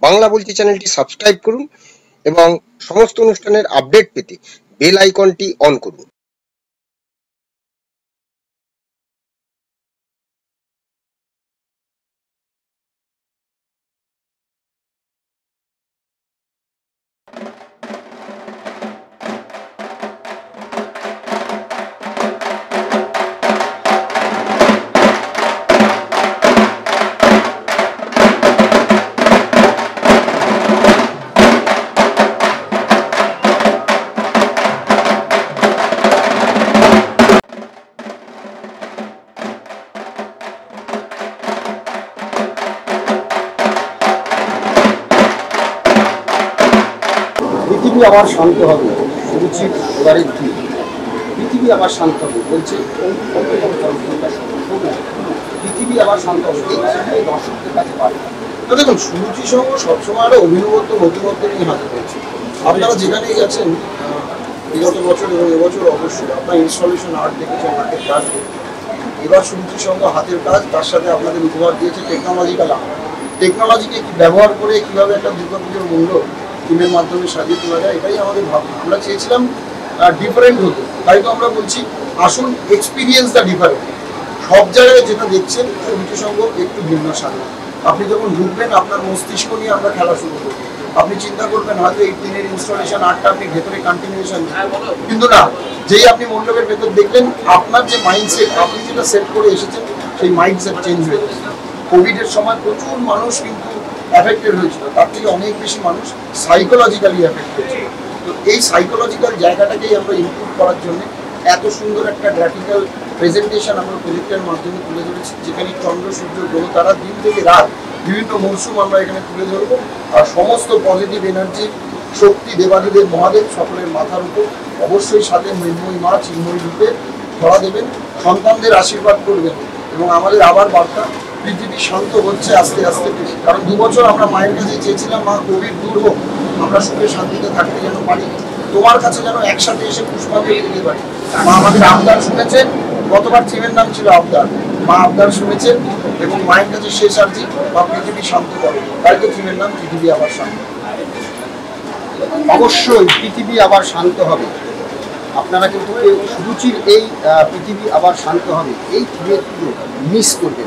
বাংলা বলছি চ্যানেলটি সাবস্ক্রাইব করুন এবং সমস্ত অনুষ্ঠানের আপডেট পেতে বেল আইকনটি অন করুন। পৃথিবী আবার শান্ত হবে, সুরুচির এবারে দিন পৃথিবী আবার শান্ত হবে বলছে। পৃথিবী আবার শান্ত হবে, এই দর্শকদের কাছে পারে। তো দেখুন, সুরুচি সহ সবসময় একটা অভিনবত্ব নতুনত্ব নিয়ে হাতে পেয়েছে। আপনারা যেখানেই গেছেন বিগত বছর এবং এবছর অবশ্যই আপনার ইনস্টলেশন আর্ট দেখেছেন, হাতের কাজ। এবার সুরুচি সঙ্গে হাতের কাজ, তার সাথে আপনাদের উপহার দিয়েছে টেকনোলজিক্যাল আর্ট। টেকনোলজিকে ব্যবহার করে কীভাবে একটা দুর্গাপুজোর মণ্ডপ টিমের মাধ্যমে সাজিয়ে তোলা যায়, এটাই আমাদের ভাবনা। আমরা চেয়েছিলাম ডিফারেন্ট হতে, তাই তো আমরা বলছি আসুন এক্সপিরিয়েন্স দ্য ডিফারেন্ট। সব জায়গায় যেটা দেখছেন সুরুচি সঙ্গ একটু ভিন্ন সাজা। আপনি যখন ঢুকবেন আপনার মস্তিষ্ক নিয়ে আমরা খেলা শুরু করব। আপনি চিন্তা করবেন হয়তো এই দিনের ইনস্টলেশন আর্টটা আপনি ভেতরে কন্টিনিউশন, কিন্তু না, যেই আপনি মণ্ডপের ভেতর দেখলেন আপনার যে মাইন্ডসেট, আপনি যেটা সেট করে এসেছেন সেই মাইন্ডসেট চেঞ্জ হয়ে গেছে। কোভিডের সময় প্রচুর মানুষ কিন্তু অ্যাফেক্টেড হয়েছিল, তার থেকে অনেক বেশি মানুষ সাইকোলজিক্যালি অ্যাফেক্ট হয়েছিল। তো এই সাইকোলজিক্যাল জায়গাটাকেই আমরা ইমপ্রুভ করার জন্য এত সুন্দর একটা গ্রাফিক্যাল প্রেজেন্টেশন আমরা প্রজেক্টের মাধ্যমে তুলে ধরেছি, যেখানে চন্দ্র সূর্য গ্রহ তারা দিন থেকে রাত বিভিন্ন মৌসুম আমরা এখানে তুলে ধরবো। আর সমস্ত পজিটিভ এনার্জি শক্তি দেবাদিদেব মহাদেব সকলের মাথার উপর, অবশ্যই সাথে মৃন্ময়ী মা চিন্ময়ী রূপে ধরা দেবেন, সন্তানদের আশীর্বাদ করবেন। এবং আমাদের আবার বার্তা, পৃথিবী শান্ত হচ্ছে আস্তে আস্তে। কারণ 2 বছর আমরা মায়ের কাছে চেয়েছিলাম মা কোভিড দূর হোক, আমরা সুখে শান্তিতে থাকতে যেন পারি, তোমার কাছে যেন একসাথে এসে পুষ্পাঞ্জলি দিতে পারি। মা আমাদের আবদার শুনেছেন, গতবার থিমের নাম ছিল আবদার, মা আবদার শুনেছেন এবং মায়ের কাছে শেষ আর্জি বা পৃথিবী শান্ত করে, তাই তো থিমের নাম পৃথিবী আবার শান্ত। অবশ্যই পৃথিবী আবার শান্ত হবে। আপনারা কিন্তু সুরুচির এই পৃথিবী আবার শান্ত হবে এই থিমের মিস করবেন।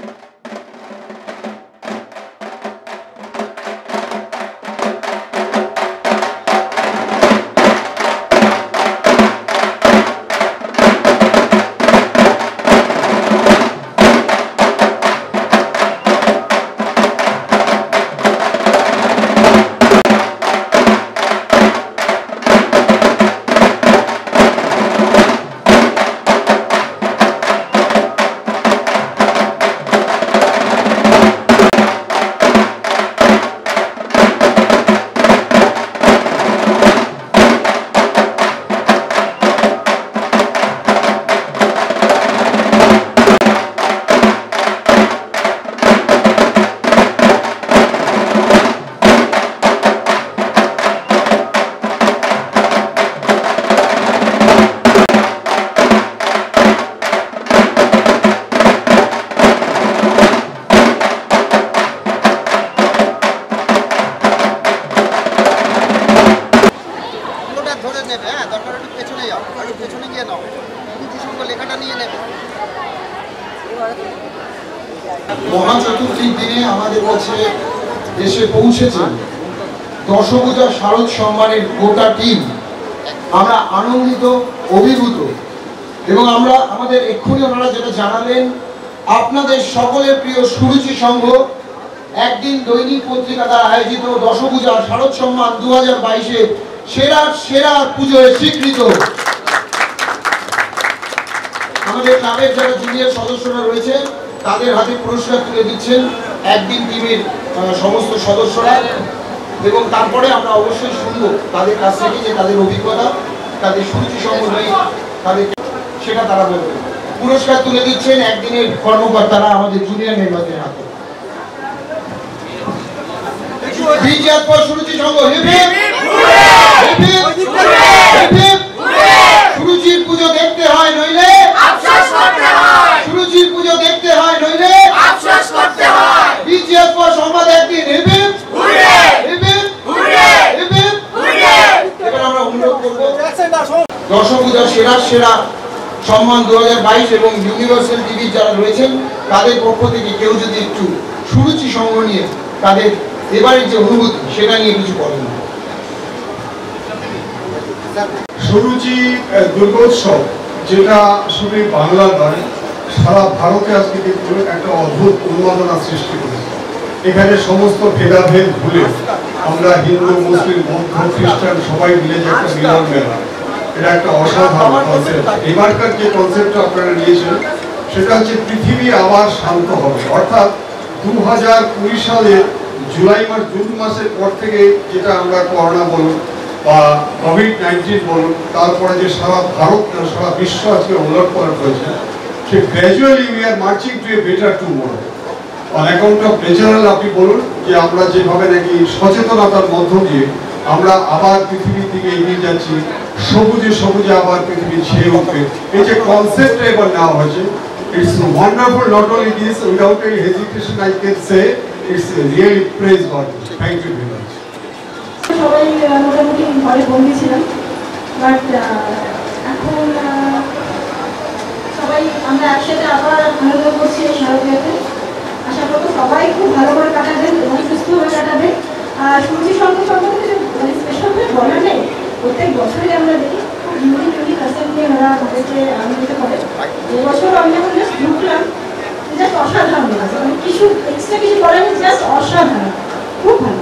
মহাচতুর্থীর দিনে আমাদের কাছে এসে পৌঁছেছেন দশভূজা শারদ সম্মানের গোটা টিম। আমরা আনন্দিত, অভিভূত এবং আমরা আমাদের এক্ষুনি ওনারা যেটা জানালেন, আপনাদের সকলের প্রিয় সুরুচি সংঘ একদিন দৈনিক পত্রিকা দ্বারা আয়োজিত দশভূজা শারদ সম্মান 2022-এর সেরা পুজোয় স্বীকৃত। আমাদের ক্লাবের যারা জুনিয়র সদস্যরা রয়েছে তাদের হাতে পুরস্কার তুলে দিচ্ছেন একদিন টিমের সমস্ত সদস্যরা, এবং তারপরে আমরা অবশ্যই শুনবো তাদের কাছ থেকে যে তাদের অভিজ্ঞতা, তাদের সুরুচি সম্বন্ধে তাদের সেটা তারা বলবে। পুরস্কার তুলে দিচ্ছেন একদিনের কর্মকর্তারা আমাদের জুনিয়র মেম্বারদের হাতে। সুরুচি সংঘ সুরুচির পুজো দেখতে হয় নইলে আফসোস করতে হয়, সুরুচির পুজো দেখতে হয় নইলে আফসোস করতে হয়। বিজিএস সংবাদ একদিন দশভূজা সেরা সেরা সম্মান 2022 এবং ইউনিভার্সাল টিভি যারা রয়েছেন তাদের পক্ষ থেকে কেউ যদি একটু সুরুচি সঙ্গ নিয়ে তাদের এবারের যে অনুভূতি সেটা নিয়ে কিছু বলেন। সুরুচি দুর্গোৎসব যেটা শুধু বাংলা নয়, সারা ভারতে আজকে কিন্তু একটা অদ্ভুত উন্মাদনা সৃষ্টি করেছে। এখানে সমস্ত ভেদাভেদ ভুলে আমরা হিন্দু, মুসলিম, বৌদ্ধ, খ্রিস্টান সবাই মিলে যে একটা মিলন মেলা, এটা একটা অসাধারণ কনসেপ্ট। এবারকার যে কনসেপ্টটা আপনারা নিয়েছেন সেটা হচ্ছে পৃথিবী আবার শান্ত হবে, অর্থাৎ 2020 সালে জুন মাসের পর থেকে যেটা আমরা করোনা বলুন বা কোভিড-19 বলুন, তারপরে যে সারা ভারত সারা বিশ্ব আজকে ওলটপালট হয়েছে, সে gradually we are marching to a better tomorrow. On account of natural আপনি বলুন যে আমরা যেভাবে নাকি সচেতনতার মধ্য দিয়ে আমরা আবার পৃথিবীর দিকে এগিয়ে যাচ্ছি, সবুজে সবুজে আবার পৃথিবী ছেয়ে উঠবে, এই যে কনসেপ্টটা এবার নেওয়া হয়েছে, it's wonderful. Not only this, without any hesitation I can say it's really praise God. Thank you very much. সবাই মোটামুটি ঘরে বন্দি ছিলাম, বাট এখন সবাই আমরা একসাথে আবার আনন্দ করছি এই শারদীয়াতে। আশা করবো সবাই খুব ভালো করে কাটাবেন এবং সুস্থভাবে কাটাবেন। আর সূর্যি সঙ্গে সম্পর্কে মানে স্পেশাল করে বলা নেই, প্রত্যেক বছরই আমরা দেখি ইউনিক কাসেন্ট নিয়ে ওরা আমাদেরকে আনন্দিত করে। এবছর আমি যখন জাস্ট ঢুকলাম, জাস্ট অসাধারণ লাগছে, মানে কিছু এক্সট্রা কিছু বলেন, জাস্ট অসাধারণ, খুব ভালো।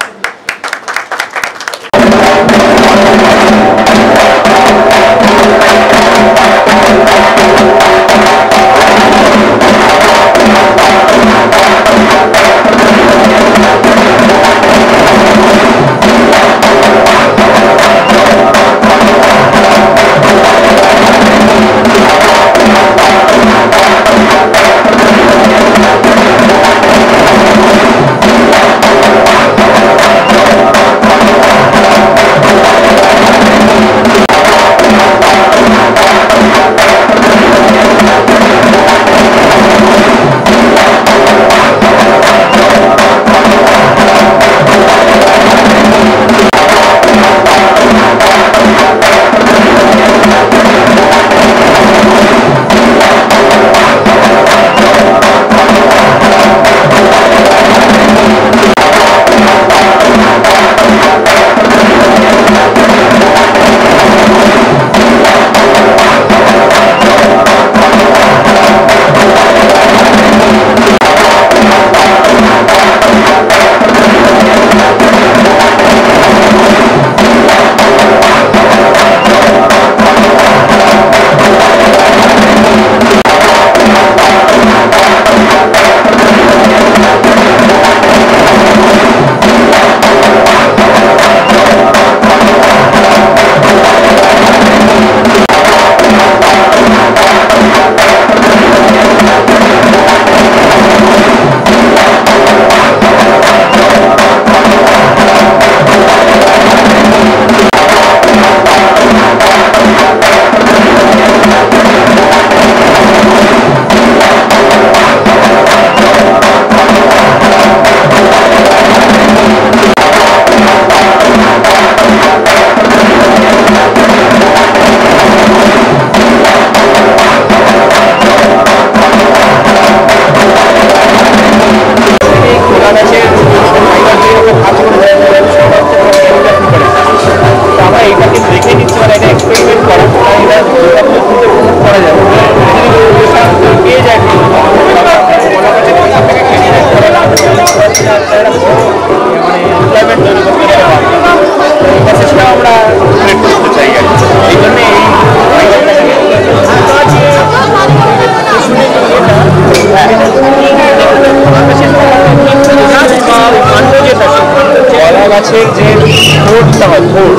গাছের যে ফোড়টা হয়, ফোড়,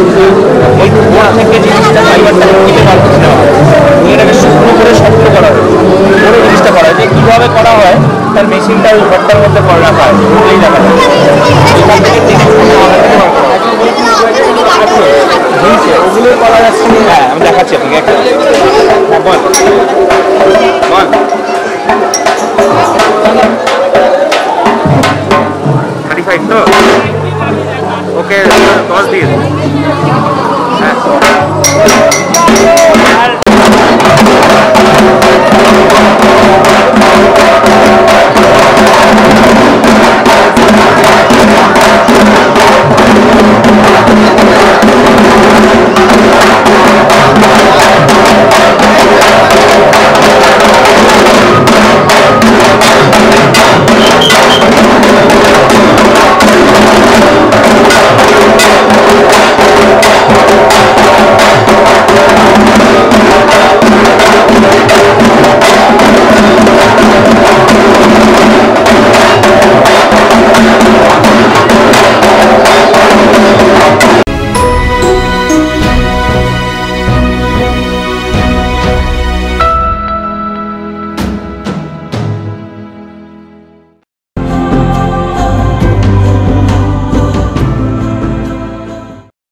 ওই ফোড় থেকে জিনিসটা ফাইবারটা কেটে বার করে নেওয়া হয়, নিয়ে এটাকে শুকনো করে শক্ত করা হয়, করে জিনিসটা করা হয়। যে কীভাবে করা হয় তার মেশিনটা ওই ঘরটার মধ্যে করে রাখা হয়, ওগুলোই দেখা যায়। এখান থেকে টেনে ওগুলোই করা যাচ্ছে। হ্যাঁ, আমি দেখাচ্ছি আপনাকে একটা। বল বল 35 তো ওকে 10 দিন। হ্যাঁ